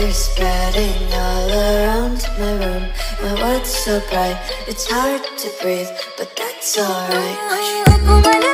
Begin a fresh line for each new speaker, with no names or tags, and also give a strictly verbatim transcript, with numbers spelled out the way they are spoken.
colors spreading all around my room. My world's so bright, it's hard to breathe, but that's alright.